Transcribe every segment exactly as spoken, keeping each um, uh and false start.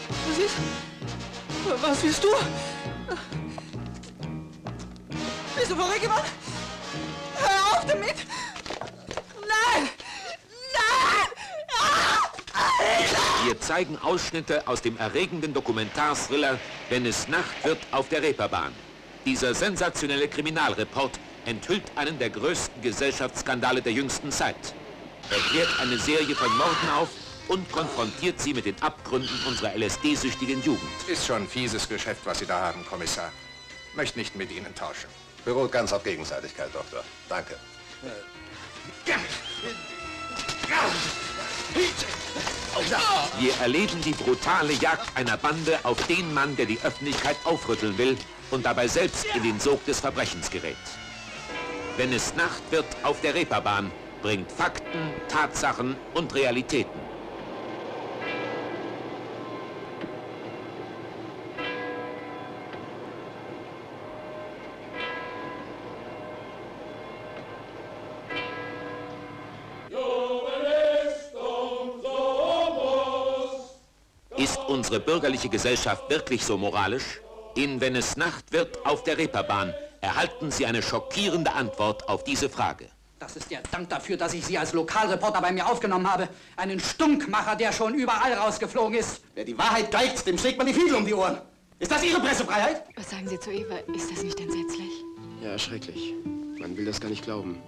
Was ist? Was willst du? Bist du verrückt geworden? Hör auf damit! Nein! Nein! Ah! Wir zeigen Ausschnitte aus dem erregenden Dokumentarthriller Wenn es Nacht wird auf der Reeperbahn. Dieser sensationelle Kriminalreport enthüllt einen der größten Gesellschaftsskandale der jüngsten Zeit. Er klärt eine Serie von Morden auf und konfrontiert sie mit den Abgründen unserer L S D-süchtigen Jugend. Ist schon ein fieses Geschäft, was Sie da haben, Kommissar. Möchte nicht mit Ihnen tauschen. Beruht ganz auf Gegenseitigkeit, Doktor. Danke. Wir erleben die brutale Jagd einer Bande auf den Mann, der die Öffentlichkeit aufrütteln will und dabei selbst in den Sog des Verbrechens gerät. Wenn es Nacht wird auf der Reeperbahn, bringt Fakten, Tatsachen und Realitäten. Ist unsere bürgerliche Gesellschaft wirklich so moralisch? In Wenn es Nacht wird auf der Reeperbahn erhalten Sie eine schockierende Antwort auf diese Frage. Das ist der Dank dafür, dass ich Sie als Lokalreporter bei mir aufgenommen habe. Einen Stunkmacher, der schon überall rausgeflogen ist. Wer die Wahrheit geigt, dem schlägt man die Fiedel um die Ohren. Ist das Ihre Pressefreiheit? Was sagen Sie zu Eva? Ist das nicht entsetzlich? Ja, schrecklich. Man will das gar nicht glauben.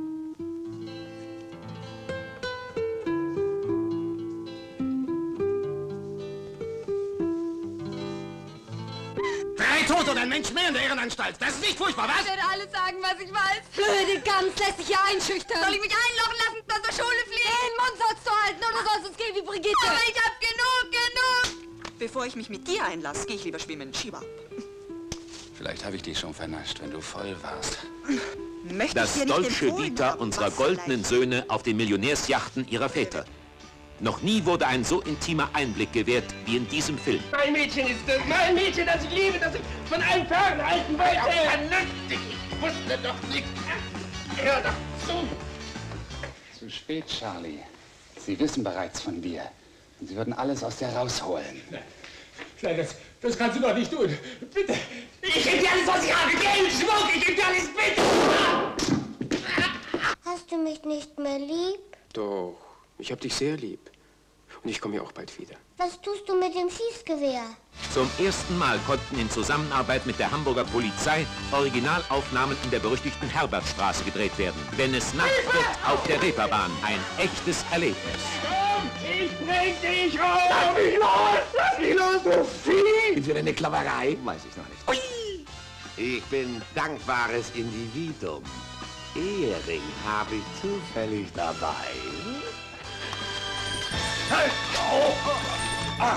Drei Tote und ein Mensch mehr in der Irrenanstalt. Das ist nicht furchtbar, was? Ich werde alles sagen, was ich weiß. Blöde Gans, lässt sich ja einschüchtern. Soll ich mich einlochen lassen und aus der Schule fliegen? Den Mund sollst du halten oder sollst uns gehen wie Brigitte. Aber ich hab genug, genug! Bevor ich mich mit dir einlasse, gehe ich lieber schwimmen in Skiwab. Vielleicht habe ich dich schon vernascht, wenn du voll warst. Möchte Das ich dir nicht Dolce empfohlen Vita haben, unserer was goldenen vielleicht- Söhne auf den Millionärsjachten ihrer Väter. Noch nie wurde ein so intimer Einblick gewährt wie in diesem Film. Mein Mädchen ist es, mein Mädchen, das ich liebe, das ich von allen fernhalten wollte. Ja, vernünftig, ich wusste doch nichts. Hör doch zu. Zu spät, Charlie. Sie wissen bereits von dir. Und sie würden alles aus dir rausholen. Nein, das, das kannst du doch nicht tun. Bitte. Ich gebe dir alles, was ich habe. Geld, Schmuck, ich gebe dir alles, bitte. Hast du mich nicht mehr lieb? Doch, ich hab dich sehr lieb. Und ich komme ja auch bald wieder. Was tust du mit dem Schießgewehr? Zum ersten Mal konnten in Zusammenarbeit mit der Hamburger Polizei Originalaufnahmen in der berüchtigten Herbertstraße gedreht werden. Wenn es Nacht wird auf der Reeperbahn, ein echtes Erlebnis. Ich bring dich um! Lass mich los! Lass mich los, du Vieh! Ist wieder eine Klapperei? Weiß ich noch nicht. Ui. Ich bin dankbares Individuum. Ehering habe ich zufällig dabei. Halt! Oh. Ah.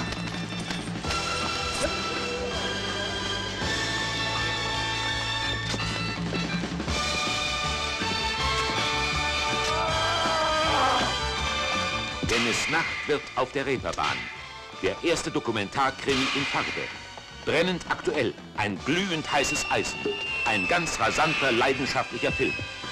Wenn es Nacht wird auf der Reeperbahn. Der erste Dokumentarkrimi in Farbe. Brennend aktuell, ein glühend heißes Eisen. Ein ganz rasanter, leidenschaftlicher Film.